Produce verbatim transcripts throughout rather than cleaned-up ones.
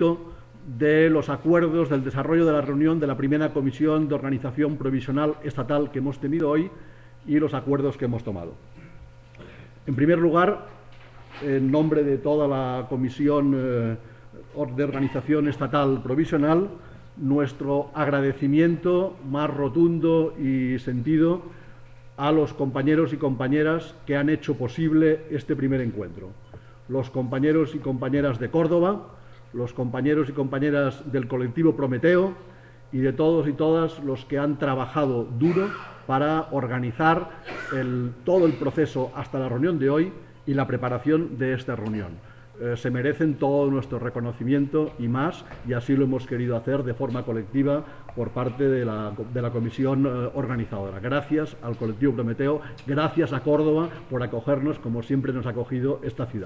de los acuerdos del desarrollo de la reunión de la primera Comisión de Organización Provisional Estatal que hemos tenido hoy y los acuerdos que hemos tomado. En primer lugar, en nombre de toda la Comisión eh, de Organización Estatal Provisional, nuestro agradecimiento más rotundo y sentido a los compañeros y compañeras que han hecho posible este primer encuentro. Los compañeros y compañeras de Córdoba, los compañeros y compañeras del colectivo Prometeo y de todos y todas los que han trabajado duro para organizar el, todo el proceso hasta la reunión de hoy y la preparación de esta reunión. Eh, se merecen todo nuestro reconocimiento y más, y así lo hemos querido hacer de forma colectiva por parte de la, de la comisión eh, organizadora. Gracias al colectivo Prometeo, gracias a Córdoba por acogernos como siempre nos ha acogido esta ciudad.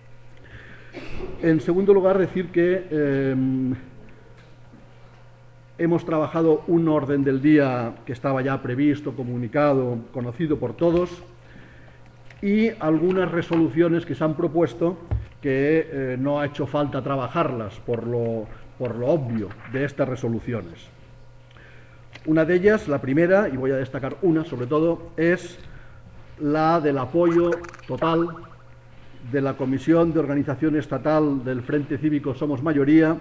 En segundo lugar, decir que eh, hemos trabajado un orden del día que estaba ya previsto, comunicado, conocido por todos, y algunas resoluciones que se han propuesto que eh, no ha hecho falta trabajarlas por lo, por lo obvio de estas resoluciones. Una de ellas, la primera, y voy a destacar una sobre todo, es la del apoyo total de la Comisión de Organización Estatal del Frente Cívico Somos Mayoría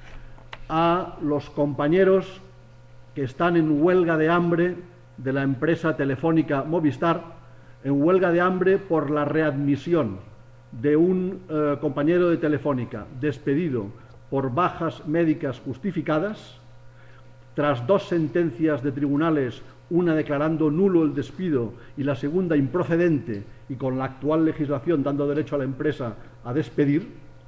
a los compañeros que están en huelga de hambre de la empresa telefónica Movistar, en huelga de hambre por la readmisión de un eh, compañero de Telefónica despedido por bajas médicas justificadas, tras dos sentencias de tribunales, una declarando nulo el despido y la segunda improcedente, y con la actual legislación dando derecho a la empresa a despedir,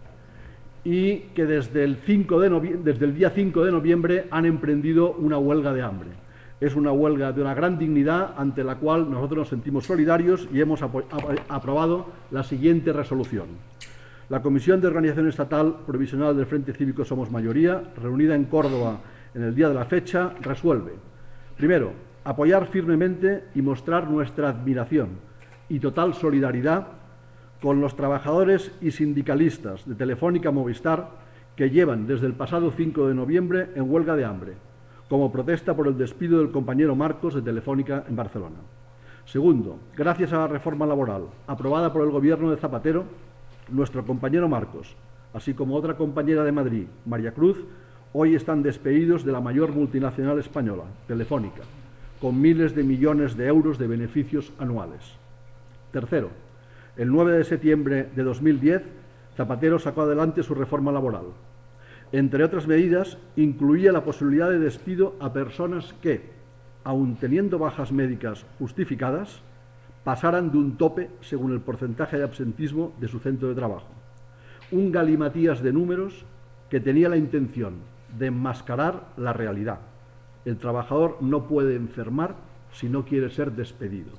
y que desde el, cinco de noviembre, desde el día cinco de noviembre han emprendido una huelga de hambre. Es una huelga de una gran dignidad ante la cual nosotros nos sentimos solidarios y hemos aprobado la siguiente resolución. La Comisión de Organización Estatal Provisional del Frente Cívico Somos Mayoría, reunida en Córdoba en el día de la fecha, resuelve: primero, apoyar firmemente y mostrar nuestra admiración y total solidaridad con los trabajadores y sindicalistas de Telefónica Movistar que llevan desde el pasado cinco de noviembre en huelga de hambre, como protesta por el despido del compañero Marcos de Telefónica en Barcelona. Segundo, gracias a la reforma laboral aprobada por el gobierno de Zapatero, nuestro compañero Marcos, así como otra compañera de Madrid, María Cruz, hoy están despedidos de la mayor multinacional española, Telefónica, con miles de millones de euros de beneficios anuales. Tercero, el nueve de septiembre de dos mil diez, Zapatero sacó adelante su reforma laboral. Entre otras medidas, incluía la posibilidad de despido a personas que, aun teniendo bajas médicas justificadas, pasaran de un tope según el porcentaje de absentismo de su centro de trabajo. Un galimatías de números que tenía la intención de enmascarar la realidad. El trabajador no puede enfermar si no quiere ser despedido.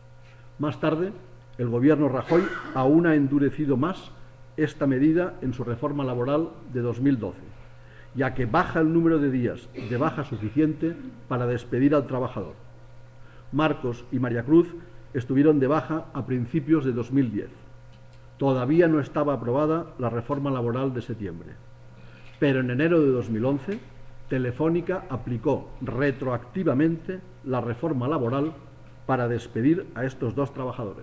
Más tarde, el gobierno Rajoy aún ha endurecido más esta medida en su reforma laboral de dos mil doce, ya que baja el número de días de baja suficiente para despedir al trabajador. Marcos y María Cruz estuvieron de baja a principios de dos mil diez. Todavía no estaba aprobada la reforma laboral de septiembre, pero en enero de dos mil once Telefónica aplicó retroactivamente la reforma laboral para despedir a estos dos trabajadores.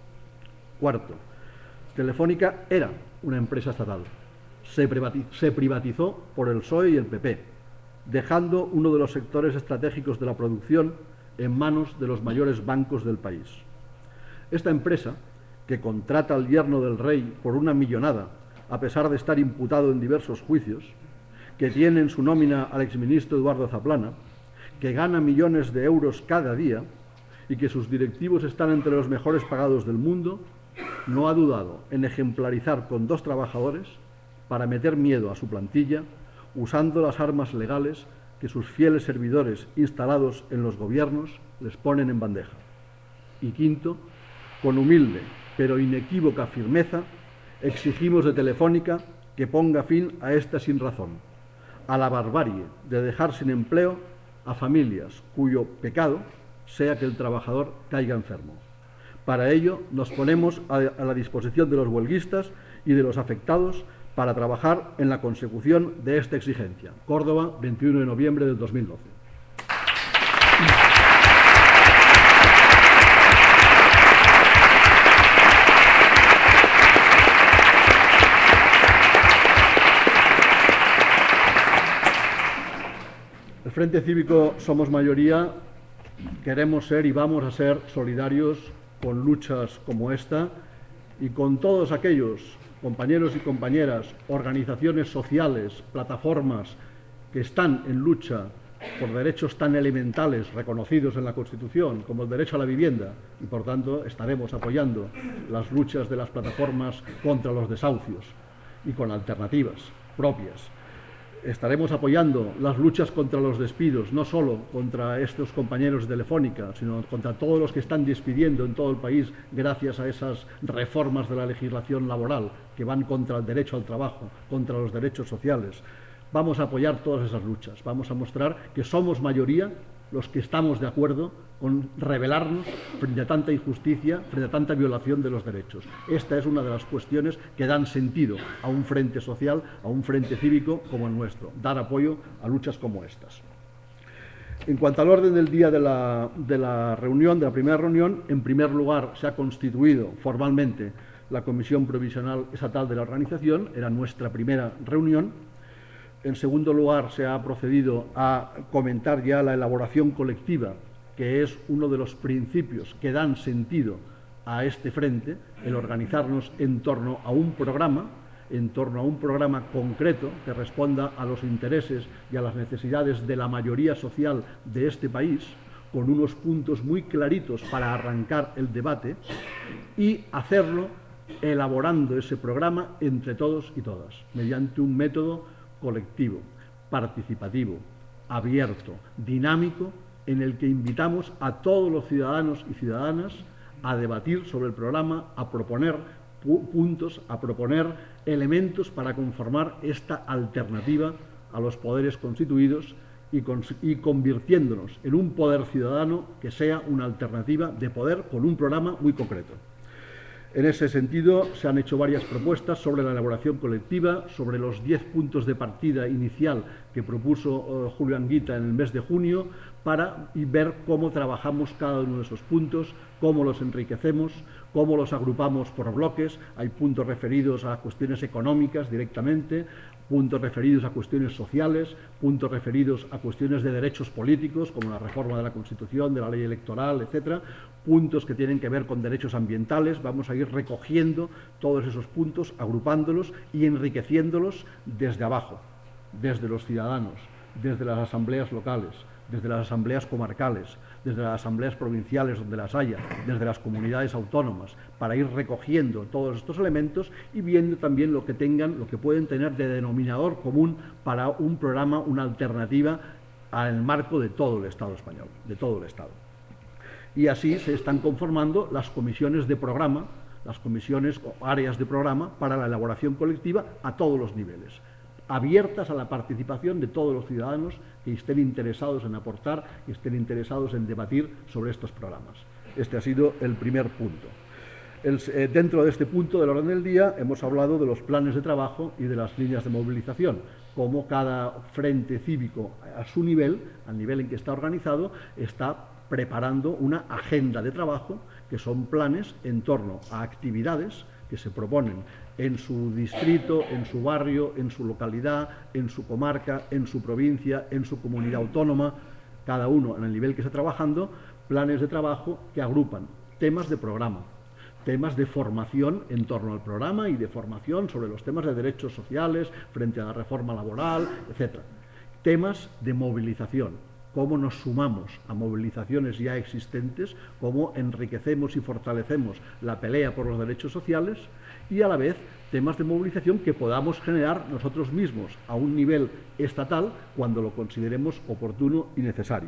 Cuarto, Telefónica era una empresa estatal. Se privatizó, se privatizó por el P S O E y el P P, dejando uno de los sectores estratégicos de la producción en manos de los mayores bancos del país. Esta empresa, que contrata al yerno del rey por una millonada, a pesar de estar imputado en diversos juicios, que tiene en su nómina al exministro Eduardo Zaplana, que gana millones de euros cada día y que sus directivos están entre los mejores pagados del mundo, no ha dudado en ejemplarizar con dos trabajadores para meter miedo a su plantilla, usando las armas legales que sus fieles servidores instalados en los gobiernos les ponen en bandeja. Y quinto, con humilde pero inequívoca firmeza, exigimos de Telefónica que ponga fin a esta sinrazón, a la barbarie de dejar sin empleo a familias cuyo pecado sea que el trabajador caiga enfermo. Para ello nos ponemos a la disposición de los huelguistas y de los afectados para trabajar en la consecución de esta exigencia. Córdoba, veintiuno de noviembre del dos mil doce. El Frente Cívico Somos Mayoría queremos ser y vamos a ser solidarios con luchas como esta y con todos aquellos compañeros y compañeras, organizaciones sociales, plataformas que están en lucha por derechos tan elementales reconocidos en la Constitución como el derecho a la vivienda, y por tanto estaremos apoyando las luchas de las plataformas contra los desahucios y con alternativas propias. Estaremos apoyando las luchas contra los despidos, no solo contra estos compañeros de Telefónica, sino contra todos los que están despidiendo en todo el país gracias a esas reformas de la legislación laboral que van contra el derecho al trabajo, contra los derechos sociales. Vamos a apoyar todas esas luchas, vamos a mostrar que somos mayoría los que estamos de acuerdo con rebelarnos frente a tanta injusticia, frente a tanta violación de los derechos. Esta es una de las cuestiones que dan sentido a un frente social, a un frente cívico como el nuestro, dar apoyo a luchas como estas. En cuanto al orden del día de la, de la reunión, de la primera reunión, en primer lugar se ha constituido formalmente la Comisión Provisional Estatal de la organización, era nuestra primera reunión. En segundo lugar, se ha procedido a comentar ya la elaboración colectiva, que es uno de los principios que dan sentido a este frente, el organizarnos en torno a un programa, en torno a un programa concreto que responda a los intereses y a las necesidades de la mayoría social de este país, con unos puntos muy claritos para arrancar el debate y hacerlo elaborando ese programa entre todos y todas, mediante un método colectivo, participativo, abierto, dinámico, en el que invitamos a todos los ciudadanos y ciudadanas a debatir sobre el programa, a proponer puntos, a proponer elementos para conformar esta alternativa a los poderes constituidos y, con, y convirtiéndonos en un poder ciudadano que sea una alternativa de poder con un programa muy concreto. En ese sentido, se han hecho varias propuestas sobre la elaboración colectiva, sobre los diez puntos de partida inicial que propuso uh, Julio Anguita en el mes de junio, para y ver cómo trabajamos cada uno de esos puntos, cómo los enriquecemos, cómo los agrupamos por bloques. Hay puntos referidos a cuestiones económicas directamente, puntos referidos a cuestiones sociales, puntos referidos a cuestiones de derechos políticos, como la reforma de la Constitución, de la ley electoral, etcétera, puntos que tienen que ver con derechos ambientales. Vamos a ir recogiendo todos esos puntos, agrupándolos y enriqueciéndolos desde abajo, desde los ciudadanos, desde las asambleas locales, desde las asambleas comarcales, desde las asambleas provinciales donde las haya, desde las comunidades autónomas, para ir recogiendo todos estos elementos y viendo también lo que tengan, lo que pueden tener de denominador común para un programa, una alternativa al marco de todo el Estado español, de todo el Estado. Y así se están conformando las comisiones de programa, las comisiones o áreas de programa para la elaboración colectiva a todos los niveles, abiertas a la participación de todos los ciudadanos que estén interesados en aportar y estén interesados en debatir sobre estos programas. Este ha sido el primer punto. El, eh, dentro de este punto del orden del día hemos hablado de los planes de trabajo y de las líneas de movilización, cómo cada frente cívico a su nivel, al nivel en que está organizado, está preparando una agenda de trabajo, que son planes en torno a actividades que se proponen en su distrito, en su barrio, en su localidad, en su comarca, en su provincia, en su comunidad autónoma, cada uno en el nivel que está trabajando, planes de trabajo que agrupan temas de programa, temas de formación en torno al programa y de formación sobre los temas de derechos sociales frente a la reforma laboral, etcétera. Temas de movilización, cómo nos sumamos a movilizaciones ya existentes, cómo enriquecemos y fortalecemos la pelea por los derechos sociales y a la vez temas de movilización que podamos generar nosotros mismos a un nivel estatal cuando lo consideremos oportuno y necesario.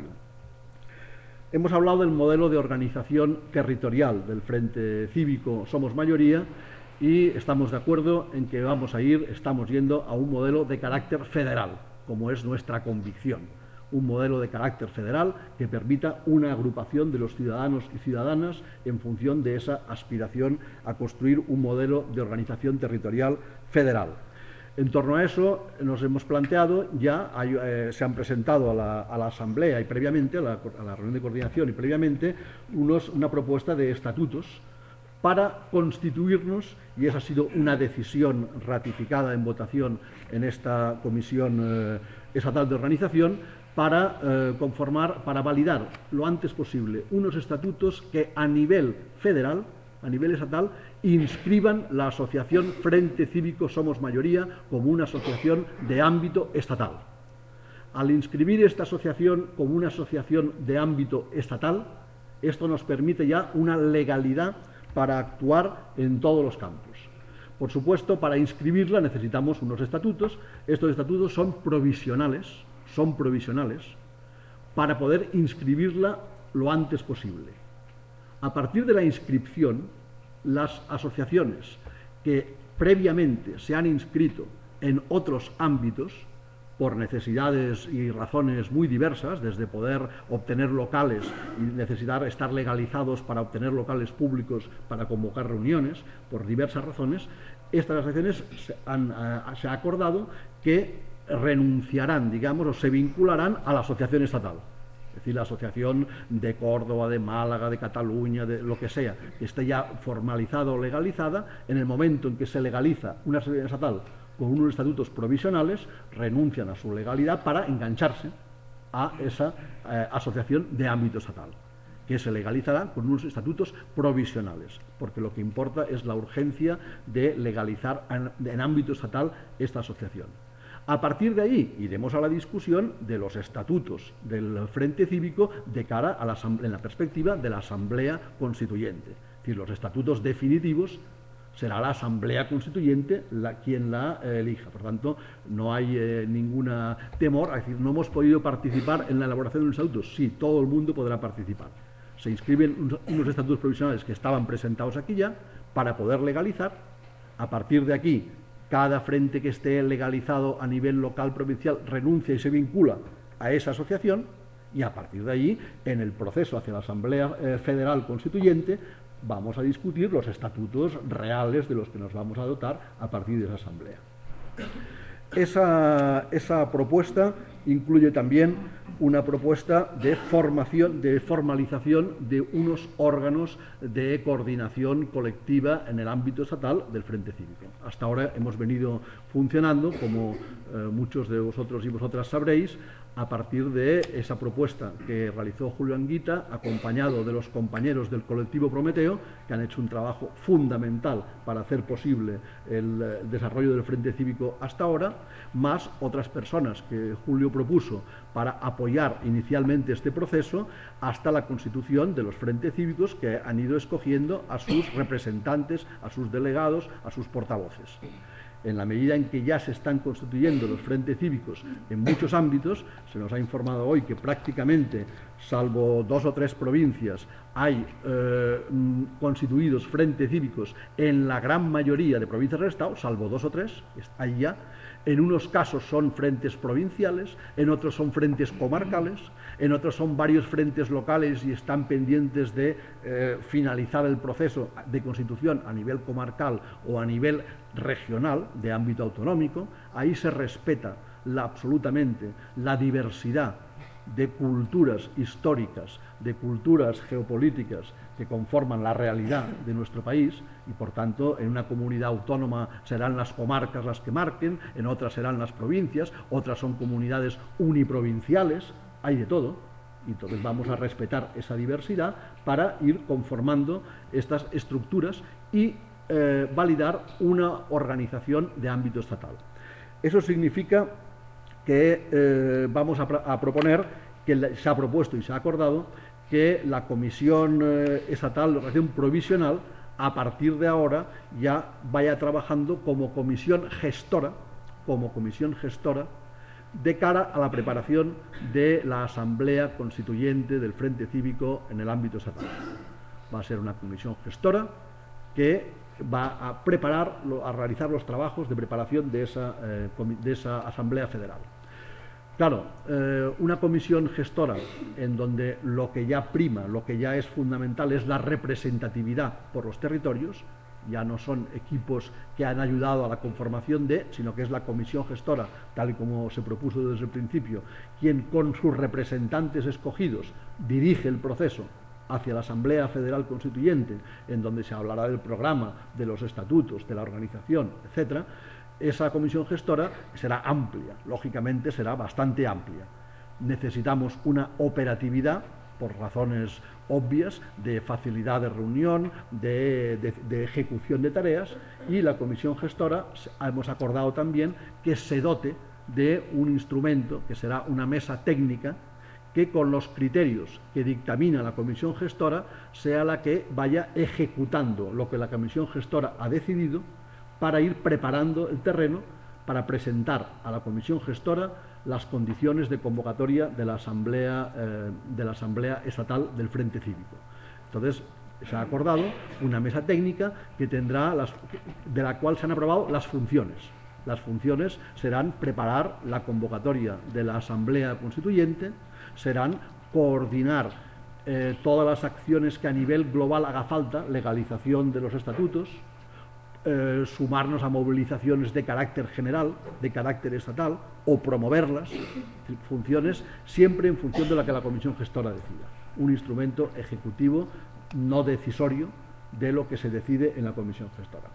Hemos hablado del modelo de organización territorial del Frente Cívico Somos Mayoría y estamos de acuerdo en que vamos a ir, estamos yendo a un modelo de carácter federal, como es nuestra convicción. Un modelo de carácter federal que permita una agrupación de los ciudadanos y ciudadanas en función de esa aspiración a construir un modelo de organización territorial federal. En torno a eso nos hemos planteado, ya hay, eh, se han presentado a la, a la Asamblea y previamente, a la, a la reunión de coordinación y previamente, unos, una propuesta de estatutos para constituirnos, y esa ha sido una decisión ratificada en votación en esta Comisión eh, Estatal de Organización, para eh, conformar, para validar lo antes posible unos estatutos que a nivel federal, a nivel estatal, inscriban la asociación Frente Cívico Somos Mayoría como una asociación de ámbito estatal. Al inscribir esta asociación como una asociación de ámbito estatal, esto nos permite ya una legalidad para actuar en todos los campos. Por supuesto, para inscribirla necesitamos unos estatutos. Estos estatutos son provisionales, son provisionales, para poder inscribirla lo antes posible. A partir de la inscripción, las asociaciones que previamente se han inscrito en otros ámbitos, por necesidades y razones muy diversas, desde poder obtener locales y necesitar estar legalizados para obtener locales públicos para convocar reuniones, por diversas razones, estas asociaciones se, han, uh, se ha acordado que renunciarán, digamos, o se vincularán a la asociación estatal. Es decir, la asociación de Córdoba, de Málaga, de Cataluña, de lo que sea, que esté ya formalizada o legalizada. En el momento en que se legaliza una asociación estatal con unos estatutos provisionales, renuncian a su legalidad para engancharse a esa eh, asociación de ámbito estatal, que se legalizará con unos estatutos provisionales, porque lo que importa es la urgencia de legalizar en, en ámbito estatal esta asociación. A partir de ahí iremos a la discusión de los estatutos del Frente Cívico de cara a la, en la perspectiva de la Asamblea Constituyente. Es decir, los estatutos definitivos será la Asamblea Constituyente la, quien la eh, elija. Por tanto, no hay eh, ningún temor, es decir, no hemos podido participar en la elaboración de los estatutos. Sí, todo el mundo podrá participar. Se inscriben unos, unos estatutos provisionales que estaban presentados aquí ya para poder legalizar. A partir de aquí, cada frente que esté legalizado a nivel local, provincial, renuncia y se vincula a esa asociación, y a partir de ahí, en el proceso hacia la Asamblea eh, Federal Constituyente, vamos a discutir los estatutos reales de los que nos vamos a dotar a partir de esa asamblea. Esa, esa propuesta incluye también una propuesta de formación, de formalización de unos órganos de coordinación colectiva en el ámbito estatal del Frente Cívico. Hasta ahora hemos venido funcionando, como eh, muchos de vosotros y vosotras sabréis, a partir de esa propuesta que realizó Julio Anguita, acompañado de los compañeros del colectivo Prometeo, que han hecho un trabajo fundamental para hacer posible el eh, desarrollo del Frente Cívico hasta ahora, más otras personas que Julio propuso para apoyar inicialmente este proceso hasta la constitución de los frentes cívicos, que han ido escogiendo a sus representantes, a sus delegados, a sus portavoces. En la medida en que ya se están constituyendo los frentes cívicos en muchos ámbitos, se nos ha informado hoy que prácticamente, salvo dos o tres provincias, hay eh, constituidos frentes cívicos en la gran mayoría de provincias del Estado, salvo dos o tres, hay ya. En unos casos son frentes provinciales, en otros son frentes comarcales, en otros son varios frentes locales y están pendientes de eh, finalizar el proceso de constitución a nivel comarcal o a nivel regional, de ámbito autonómico. Ahí se respeta la, absolutamente la diversidad de culturas históricas, de culturas geopolíticas que conforman la realidad de nuestro país, y por tanto en una comunidad autónoma serán las comarcas las que marquen, en otras serán las provincias, otras son comunidades uniprovinciales, hay de todo, y entonces vamos a respetar esa diversidad para ir conformando estas estructuras y eh, validar una organización de ámbito estatal. Eso significa que eh, vamos a, a proponer, que se ha propuesto y se ha acordado, que la Comisión eh, Estatal de Organización Provisional, a partir de ahora, ya vaya trabajando como comisión gestora, como comisión gestora, de cara a la preparación de la Asamblea Constituyente del Frente Cívico en el ámbito estatal. Va a ser una comisión gestora que va a preparar, a realizar los trabajos de preparación de esa, eh, de esa Asamblea Federal. Claro, eh, una comisión gestora en donde lo que ya prima, lo que ya es fundamental es la representatividad por los territorios, ya no son equipos que han ayudado a la conformación de, sino que es la comisión gestora, tal y como se propuso desde el principio, quien con sus representantes escogidos dirige el proceso hacia la Asamblea Federal Constituyente, en donde se hablará del programa, de los estatutos, de la organización, etcétera. Esa comisión gestora será amplia, lógicamente será bastante amplia. Necesitamos una operatividad, por razones obvias, de facilidad de reunión, de, de, de ejecución de tareas, y la comisión gestora hemos acordado también que se dote de un instrumento que será una mesa técnica que con los criterios que dictamina la comisión gestora sea la que vaya ejecutando lo que la comisión gestora ha decidido para ir preparando el terreno para presentar a la comisión gestora las condiciones de convocatoria de la Asamblea, eh, de la Asamblea Estatal del Frente Cívico. Entonces, se ha acordado una mesa técnica que tendrá las, de la cual se han aprobado las funciones. Las funciones serán preparar la convocatoria de la Asamblea Constituyente, serán coordinar eh, todas las acciones que a nivel global haga falta, legalización de los estatutos, Eh, sumarnos a movilizaciones de carácter general, de carácter estatal, o promoverlas, funciones siempre en función de la que la comisión gestora decida. Un instrumento ejecutivo no decisorio de lo que se decide en la comisión gestora.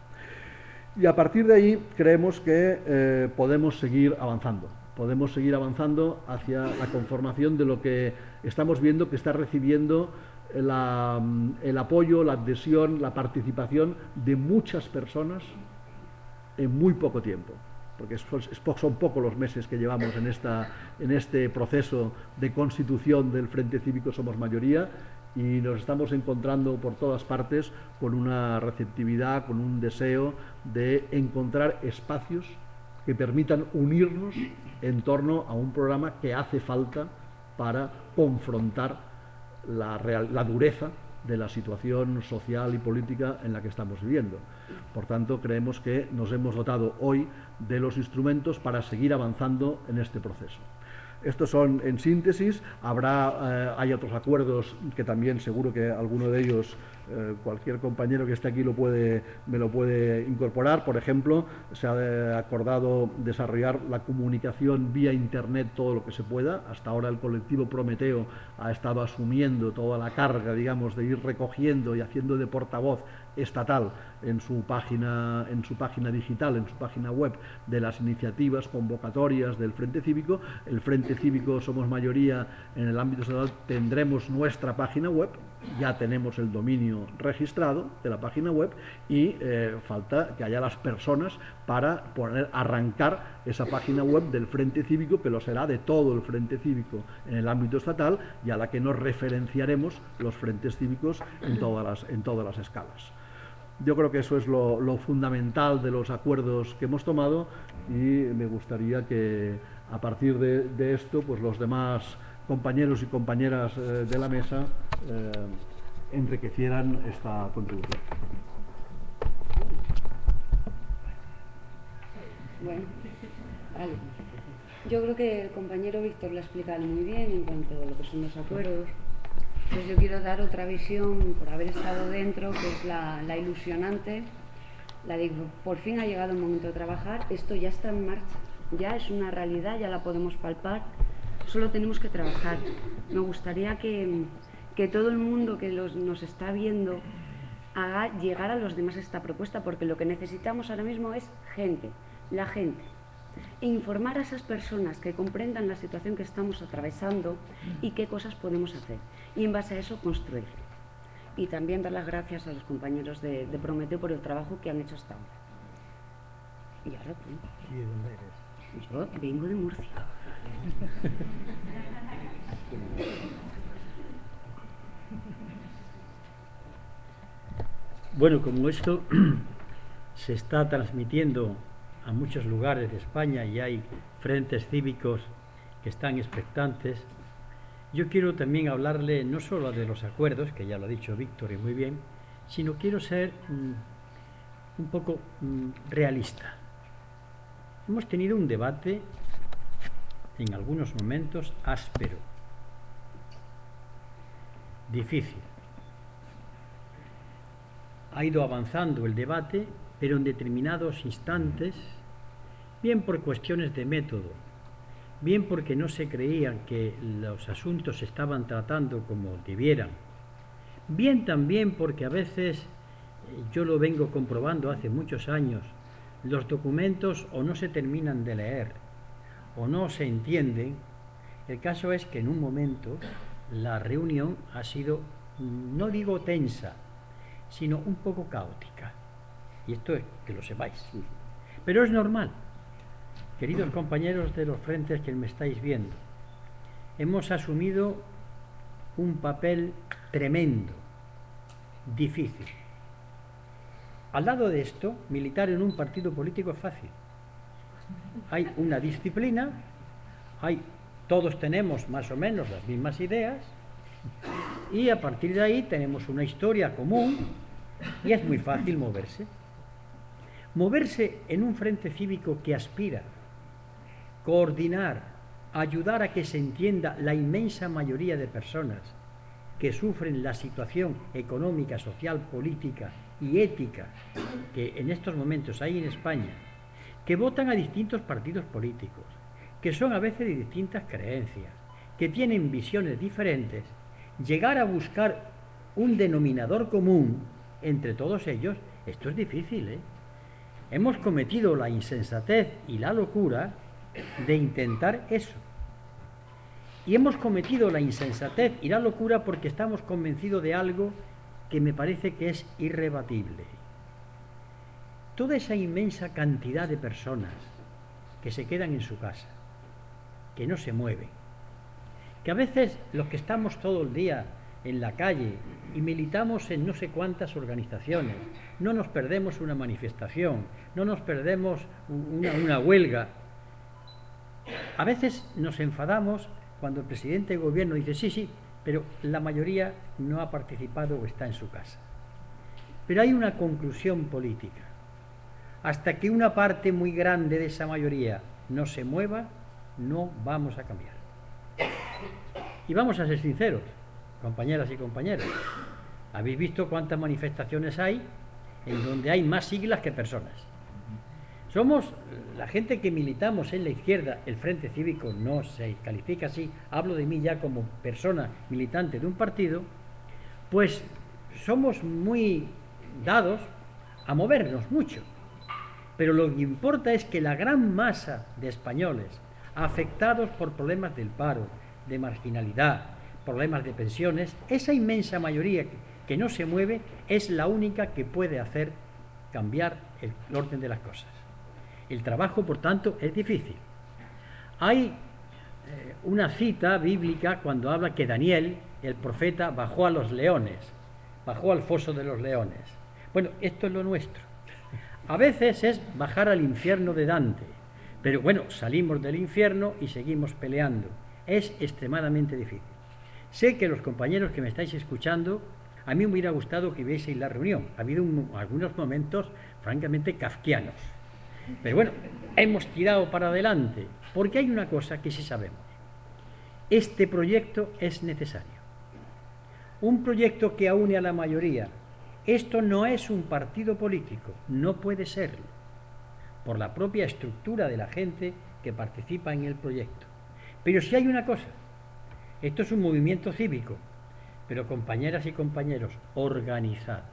Y a partir de ahí creemos que eh, podemos seguir avanzando. Podemos seguir avanzando hacia la conformación de lo que estamos viendo que está recibiendo La, el apoyo, la adhesión, la participación de muchas personas en muy poco tiempo, porque es, es, son pocos los meses que llevamos en, esta, en este proceso de constitución del Frente Cívico Somos Mayoría, y nos estamos encontrando por todas partes con una receptividad, con un deseo de encontrar espacios que permitan unirnos en torno a un programa que hace falta para confrontar La, real, la dureza de la situación social y política en la que estamos viviendo. Por tanto, creemos que nos hemos dotado hoy de los instrumentos para seguir avanzando en este proceso. Estos son en síntesis. Habrá, eh, hay otros acuerdos que también seguro que alguno de ellos, eh, cualquier compañero que esté aquí lo puede, me lo puede incorporar. Por ejemplo, se ha acordado desarrollar la comunicación vía internet todo lo que se pueda. Hasta ahora el colectivo Prometeo ha estado asumiendo toda la carga, digamos, de ir recogiendo y haciendo de portavoz estatal en su página, en su página digital, en su página web, de las iniciativas convocatorias del Frente Cívico. El Frente Cívico Somos Mayoría en el ámbito estatal tendremos nuestra página web, ya tenemos el dominio registrado de la página web, y eh, falta que haya las personas para poner, arrancar esa página web del Frente Cívico, que lo será de todo el Frente Cívico en el ámbito estatal, y a la que nos referenciaremos los frentes cívicos en todas las, en todas las escalas. Yo creo que eso es lo, lo fundamental de los acuerdos que hemos tomado, y me gustaría que a partir de, de esto, pues los demás compañeros y compañeras eh, de la mesa eh, enriquecieran esta contribución. Bueno, vale. Yo creo que el compañero Víctor lo ha explicado muy bien en cuanto a lo que son los acuerdos. Pues yo quiero dar otra visión, por haber estado dentro, que es la, la ilusionante, la de por fin ha llegado el momento de trabajar. Esto ya está en marcha, ya es una realidad, ya la podemos palpar, solo tenemos que trabajar. Me gustaría que, que todo el mundo que los, nos está viendo haga llegar a los demás esta propuesta, porque lo que necesitamos ahora mismo es gente, la gente. E informar a esas personas que comprendan la situación que estamos atravesando y qué cosas podemos hacer, y en base a eso construir. Y también dar las gracias a los compañeros de, de Prometeo por el trabajo que han hecho hasta ahora. Y ahora tú. ¿Y de dónde eres? Yo vengo de Murcia. Bueno, como esto se está transmitiendo a muchos lugares de España y hay frentes cívicos que están expectantes, yo quiero también hablarle no solo de los acuerdos, que ya lo ha dicho Víctor y muy bien, sino quiero ser mmm, un poco mmm, realista. Hemos tenido un debate en algunos momentos áspero, difícil. ha ido avanzando el debate, pero en determinados instantes, bien por cuestiones de método, bien porque no se creían que los asuntos se estaban tratando como debieran, bien también porque a veces, yo lo vengo comprobando hace muchos años, los documentos o no se terminan de leer o no se entienden. El caso es que en un momento la reunión ha sido, no digo tensa, sino un poco caótica. Y esto es que lo sepáis. Pero es normal. Queridos compañeros de los frentes que me estáis viendo, hemos asumido un papel tremendo, difícil. Al lado de esto, militar en un partido político es fácil. Hay una disciplina, hay, todos tenemos más o menos las mismas ideas, y a partir de ahí tenemos una historia común y es muy fácil moverse. Moverse en un frente cívico que aspira, coordinar, ayudar a que se entienda la inmensa mayoría de personas que sufren la situación económica, social, política y ética que en estos momentos hay en España, que votan a distintos partidos políticos, que son a veces de distintas creencias, que tienen visiones diferentes, llegar a buscar un denominador común entre todos ellos, esto es difícil, ¿eh? Hemos cometido la insensatez y la locura de intentar eso. Y hemos cometido la insensatez y la locura porque estamos convencidos de algo que me parece que es irrebatible. Toda esa inmensa cantidad de personas que se quedan en su casa, que no se mueven, que a veces los que estamos todo el día en la calle y militamos en no sé cuántas organizaciones, no nos perdemos una manifestación, no nos perdemos una, una huelga. A veces nos enfadamos cuando el presidente del gobierno dice sí, sí, pero la mayoría no ha participado o está en su casa. Pero hay una conclusión política. Hasta que una parte muy grande de esa mayoría no se mueva, no vamos a cambiar. Y vamos a ser sinceros, compañeras y compañeros. Habéis visto cuántas manifestaciones hay en donde hay más siglas que personas. Somos la gente que militamos en la izquierda, el Frente Cívico no se califica así, hablo de mí ya como persona militante de un partido, pues somos muy dados a movernos mucho. Pero lo que importa es que la gran masa de españoles afectados por problemas del paro, de marginalidad, problemas de pensiones, esa inmensa mayoría que no se mueve es la única que puede hacer cambiar el orden de las cosas. El trabajo, por tanto, es difícil. Hay eh, una cita bíblica cuando habla que Daniel, el profeta, bajó a los leones, bajó al foso de los leones. Bueno, esto es lo nuestro. A veces es bajar al infierno de Dante, pero bueno, salimos del infierno y seguimos peleando. Es extremadamente difícil. Sé que los compañeros que me estáis escuchando, a mí me hubiera gustado que vieseis la reunión. Ha habido un, algunos momentos francamente kafkianos. Pero bueno, hemos tirado para adelante, porque hay una cosa que sí sabemos. Este proyecto es necesario. Un proyecto que aúne a la mayoría. Esto no es un partido político, no puede serlo, por la propia estructura de la gente que participa en el proyecto. Pero sí hay una cosa, esto es un movimiento cívico, pero compañeras y compañeros, organizado.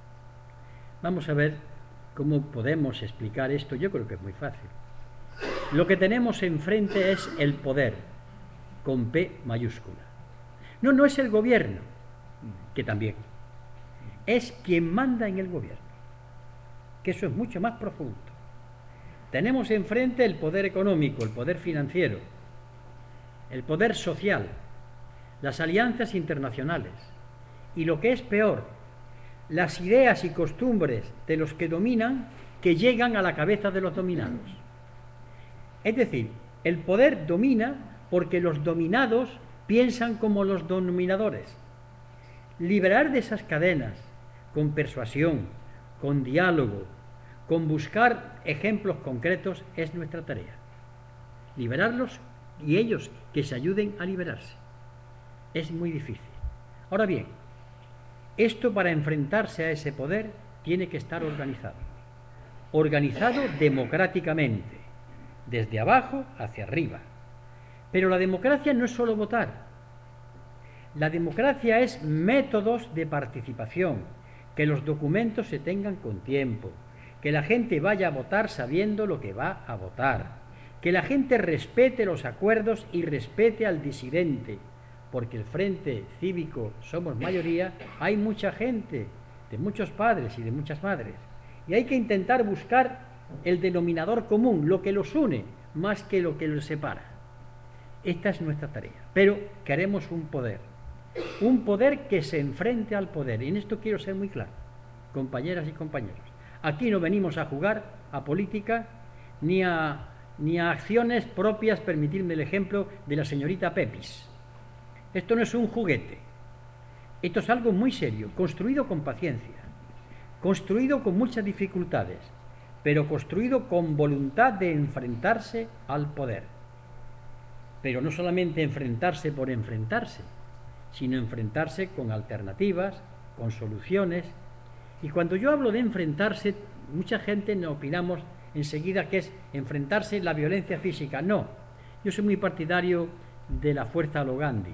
Vamos a ver cómo podemos explicar esto. Yo creo que es muy fácil. Lo que tenemos enfrente es el poder, con P mayúscula. No, no es el gobierno, que también. Es quien manda en el gobierno, que eso es mucho más profundo. Tenemos enfrente el poder económico, el poder financiero, el poder social, las alianzas internacionales y, lo que es peor, las ideas y costumbres de los que dominan que llegan a la cabeza de los dominados. Es decir, el poder domina porque los dominados piensan como los dominadores. Liberar de esas cadenas con persuasión, con diálogo, con buscar ejemplos concretos es nuestra tarea. Liberarlos y ellos que se ayuden a liberarse. Es muy difícil. Ahora bien, esto para enfrentarse a ese poder tiene que estar organizado. Organizado democráticamente, desde abajo hacia arriba. Pero la democracia no es solo votar. La democracia es métodos de participación, que los documentos se tengan con tiempo, que la gente vaya a votar sabiendo lo que va a votar, que la gente respete los acuerdos y respete al disidente, porque el Frente Cívico somos mayoría, hay mucha gente, de muchos padres y de muchas madres, y hay que intentar buscar el denominador común, lo que los une, más que lo que los separa. Esta es nuestra tarea, pero queremos un poder, un poder que se enfrente al poder, y en esto quiero ser muy claro, compañeras y compañeros. Aquí no venimos a jugar a política ni a, ni a acciones propias, permitidme el ejemplo, de la señorita Pepis. Esto no es un juguete, esto es algo muy serio, construido con paciencia, construido con muchas dificultades, pero construido con voluntad de enfrentarse al poder. Pero no solamente enfrentarse por enfrentarse, sino enfrentarse con alternativas, con soluciones. Y cuando yo hablo de enfrentarse, mucha gente no opinamos enseguida que es enfrentarse la violencia física. No, yo soy muy partidario de la fuerza a lo Gandhi,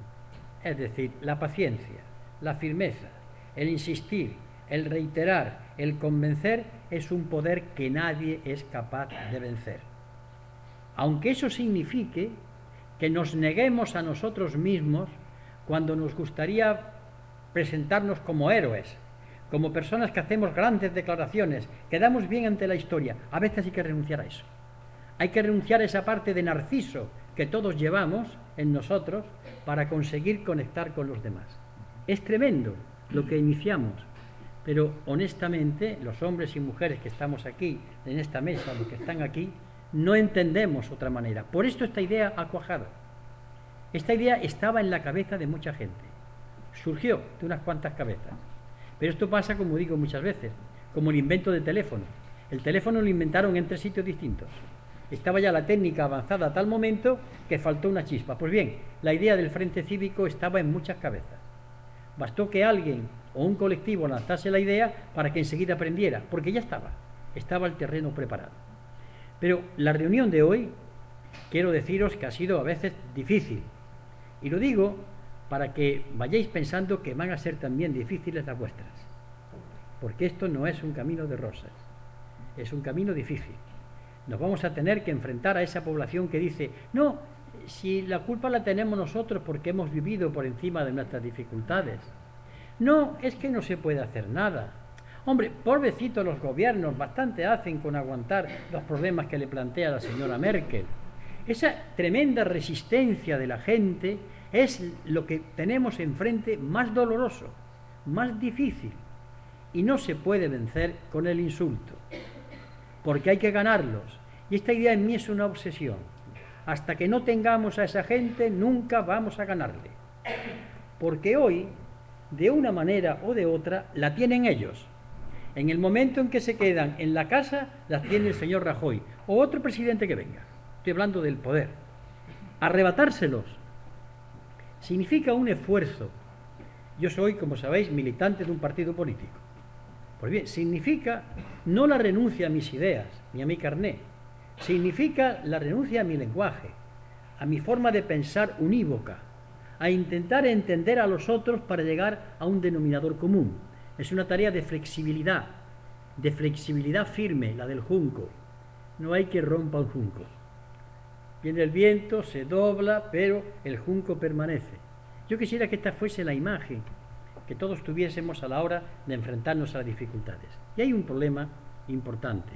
es decir, la paciencia, la firmeza, el insistir, el reiterar, el convencer es un poder que nadie es capaz de vencer. Aunque eso signifique que nos neguemos a nosotros mismos cuando nos gustaría presentarnos como héroes, como personas que hacemos grandes declaraciones, que damos bien ante la historia. A veces hay que renunciar a eso. Hay que renunciar a esa parte de narciso que todos llevamos en nosotros para conseguir conectar con los demás. Es tremendo lo que iniciamos, pero honestamente los hombres y mujeres que estamos aquí, en esta mesa, los que están aquí, no entendemos otra manera. Por esto esta idea ha cuajado. Esta idea estaba en la cabeza de mucha gente. Surgió de unas cuantas cabezas. Pero esto pasa, como digo muchas veces, como el invento del teléfono. El teléfono lo inventaron en tres sitios distintos. Estaba ya la técnica avanzada a tal momento que faltó una chispa. Pues bien, la idea del Frente Cívico estaba en muchas cabezas. Bastó que alguien o un colectivo lanzase la idea para que enseguida aprendiera, porque ya estaba, estaba el terreno preparado. Pero la reunión de hoy, quiero deciros que ha sido a veces difícil. Y lo digo para que vayáis pensando que van a ser también difíciles las vuestras. Porque esto no es un camino de rosas, es un camino difícil. Nos vamos a tener que enfrentar a esa población que dice, no, si la culpa la tenemos nosotros porque hemos vivido por encima de nuestras dificultades. No, es que no se puede hacer nada. Hombre, pobrecitos los gobiernos, bastante hacen con aguantar los problemas que le plantea la señora Merkel. Esa tremenda resistencia de la gente es lo que tenemos enfrente más doloroso, más difícil, y no se puede vencer con el insulto, porque hay que ganarlos. Y esta idea en mí es una obsesión. Hasta que no tengamos a esa gente, nunca vamos a ganarle. Porque hoy, de una manera o de otra, la tienen ellos. En el momento en que se quedan en la casa, la tiene el señor Rajoy o otro presidente que venga. Estoy hablando del poder. Arrebatárselos significa un esfuerzo. Yo soy, como sabéis, militante de un partido político. Pues bien, significa no la renuncia a mis ideas ni a mi carné. Significa la renuncia a mi lenguaje, a mi forma de pensar unívoca, a intentar entender a los otros para llegar a un denominador común. Es una tarea de flexibilidad, de flexibilidad firme, la del junco. No hay que rompa un junco. Viene el viento, se dobla, pero el junco permanece. Yo quisiera que esta fuese la imagen que todos tuviésemos a la hora de enfrentarnos a las dificultades. Y hay un problema importante.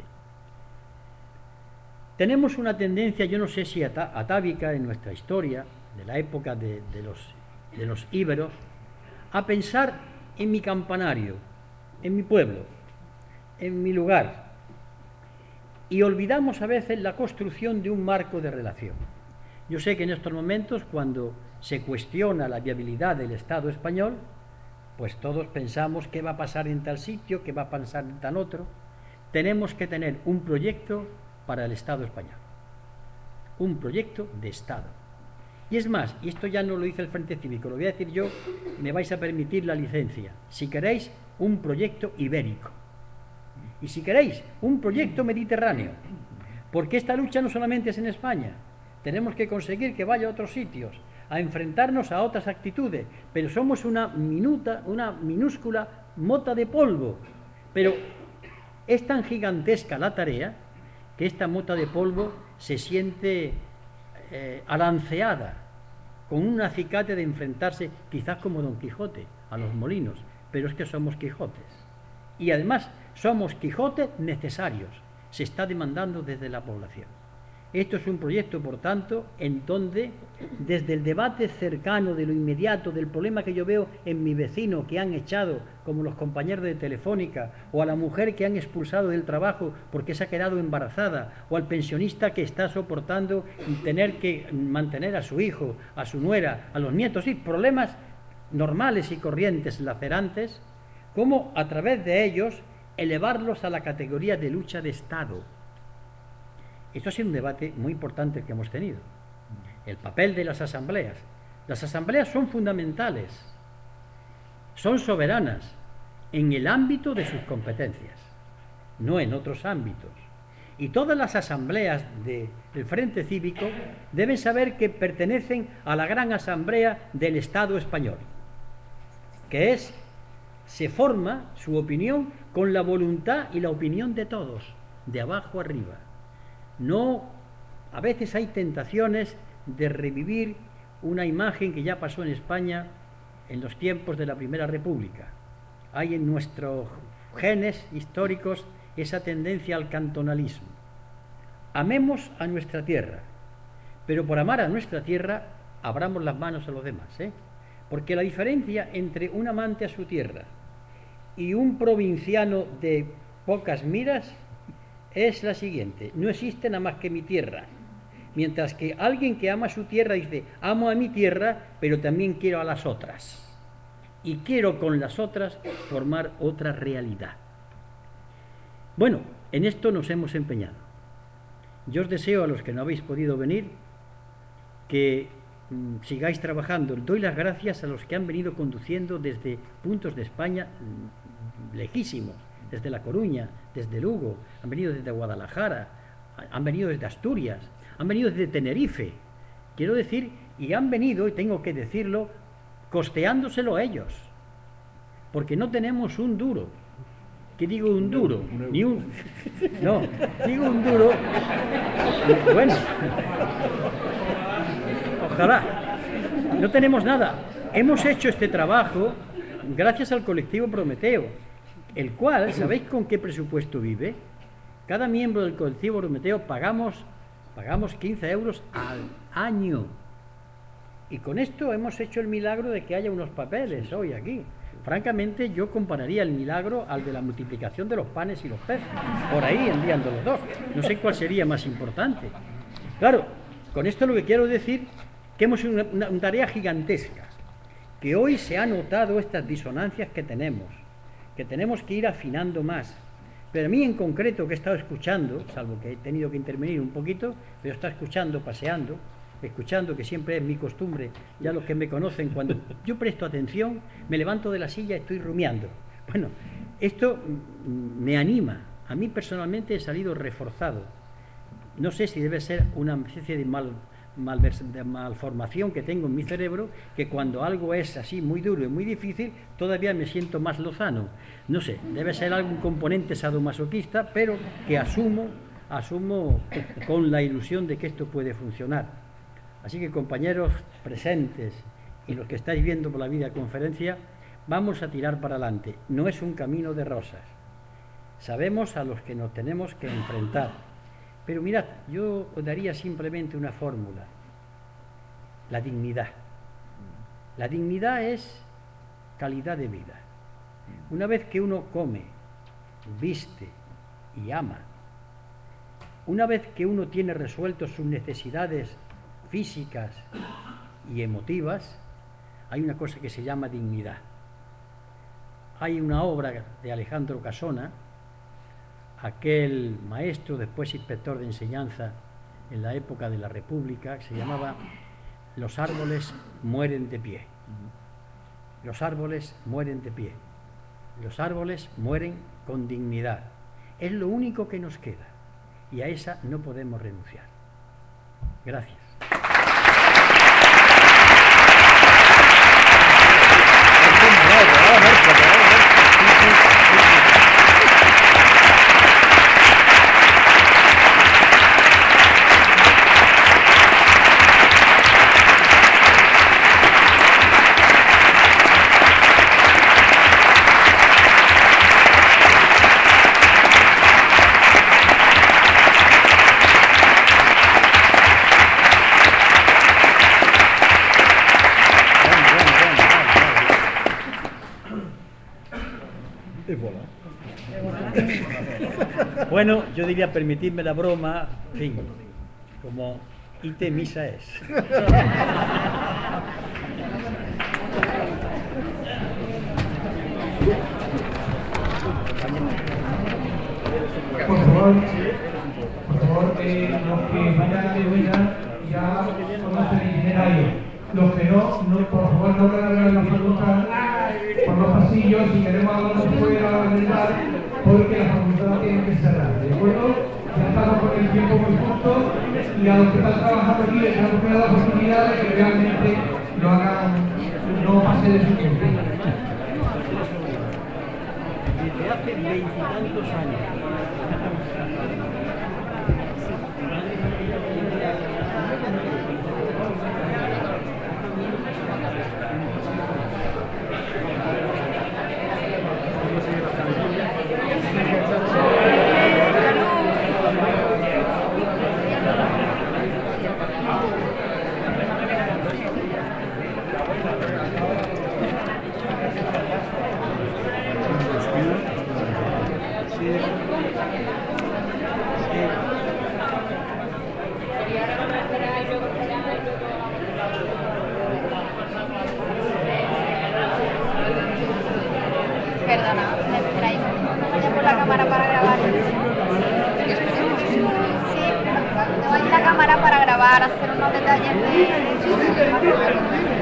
Tenemos una tendencia, yo no sé si atávica en nuestra historia, de la época de, de, los, de los íberos, a pensar en mi campanario, en mi pueblo, en mi lugar, y olvidamos a veces la construcción de un marco de relación. Yo sé que en estos momentos, cuando se cuestiona la viabilidad del Estado español, pues todos pensamos qué va a pasar en tal sitio, qué va a pasar en tal otro. Tenemos que tener un proyecto para el Estado español, un proyecto de Estado. Y es más, y esto ya no lo dice el Frente Cívico, lo voy a decir yo, me vais a permitir la licencia. Si queréis, un proyecto ibérico. Y si queréis, un proyecto mediterráneo. Porque esta lucha no solamente es en España. Tenemos que conseguir que vaya a otros sitios, a enfrentarnos a otras actitudes. Pero somos una minuta, una minúscula mota de polvo. Pero es tan gigantesca la tarea que esta mota de polvo se siente eh, alanceada, con un acicate de enfrentarse, quizás como Don Quijote, a los molinos. Pero es que somos Quijotes. Y además somos Quijotes necesarios. Se está demandando desde la población. Esto es un proyecto, por tanto, en donde, desde el debate cercano de lo inmediato, del problema que yo veo en mi vecino que han echado, como los compañeros de Telefónica, o a la mujer que han expulsado del trabajo porque se ha quedado embarazada, o al pensionista que está soportando tener que mantener a su hijo, a su nuera, a los nietos, y problemas normales y corrientes, lacerantes, como a través de ellos elevarlos a la categoría de lucha de Estado. Esto ha sido un debate muy importante que hemos tenido. El papel de las asambleas. Las asambleas son fundamentales, son soberanas en el ámbito de sus competencias, no en otros ámbitos. Y todas las asambleas de, del Frente Cívico deben saber que pertenecen a la gran asamblea del Estado español, que es, se forma su opinión con la voluntad y la opinión de todos, de abajo arriba. No, a veces hay tentaciones de revivir una imagen que ya pasó en España en los tiempos de la Primera República. Hay en nuestros genes históricos esa tendencia al cantonalismo. Amemos a nuestra tierra, pero por amar a nuestra tierra abramos las manos a los demás, ¿eh? Porque la diferencia entre un amante a su tierra y un provinciano de pocas miras es la siguiente: no existe nada más que mi tierra, mientras que alguien que ama su tierra dice, amo a mi tierra, pero también quiero a las otras, y quiero con las otras formar otra realidad. Bueno, en esto nos hemos empeñado. Yo os deseo, a los que no habéis podido venir, que mm, sigáis trabajando. Doy las gracias a los que han venido conduciendo desde puntos de España mm, lejísimos, desde La Coruña, desde Lugo, han venido desde Guadalajara, han venido desde Asturias, han venido desde Tenerife, quiero decir, y han venido, y tengo que decirlo, costeándoselo a ellos, porque no tenemos un duro. ¿Qué digo un duro? Ni un... No, digo un duro... Bueno, ojalá. No tenemos nada. Hemos hecho este trabajo gracias al colectivo Prometeo, el cual, ¿sabéis con qué presupuesto vive? Cada miembro del colectivo Prometeo pagamos, pagamos quince euros al año. Y con esto hemos hecho el milagro de que haya unos papeles hoy aquí. Francamente, yo compararía el milagro al de la multiplicación de los panes y los peces, por ahí enviando los dos. No sé cuál sería más importante. Claro, con esto lo que quiero decir que hemos hecho una, una, una tarea gigantesca, que hoy se ha notado estas disonancias que tenemos, que tenemos que ir afinando más. Pero a mí en concreto, que he estado escuchando, salvo que he tenido que intervenir un poquito, pero he estado escuchando, paseando, escuchando, que siempre es mi costumbre, ya los que me conocen, cuando yo presto atención, me levanto de la silla y estoy rumiando. Bueno, esto me anima. A mí personalmente he salido reforzado. No sé si debe ser una especie de mal, mal, de malformación que tengo en mi cerebro, que cuando algo es así muy duro y muy difícil, todavía me siento más lozano. No sé, debe ser algún componente sadomasoquista, pero que asumo, asumo con la ilusión de que esto puede funcionar. Así que, compañeros presentes y los que estáis viendo por la videoconferencia, vamos a tirar para adelante. No es un camino de rosas. Sabemos a los que nos tenemos que enfrentar. Pero mirad, yo os daría simplemente una fórmula. La dignidad. La dignidad es calidad de vida. Una vez que uno come, viste y ama, una vez que uno tiene resueltos sus necesidades físicas y emotivas, hay una cosa que se llama dignidad. Hay una obra de Alejandro Casona, aquel maestro, después inspector de enseñanza en la época de la República, que se llamaba Los árboles mueren de pie. Los árboles mueren de pie. Los árboles mueren con dignidad. Es lo único que nos queda y a esa no podemos renunciar. Gracias. Bueno, yo diría, permitidme la broma, en fin, como ite misa es. Por favor, por favor, eh, los que vayan de huida ya conocen el itinerario. Los que no, no, por favor, no hagan la dificultad por los pasillos si queremos hablar fuera del bar, porque la facultad tiene que cerrar, ¿de acuerdo? Ya estamos con el tiempo muy justo y a los que están trabajando aquí les hemos dado la oportunidad de que realmente lo hagan, no pase de su tiempo. Desde hace veintitantos años. Perdona, me traigo. Tengo la cámara para grabar. Sí, tengo ahí la cámara para grabar, hacer unos detalles de...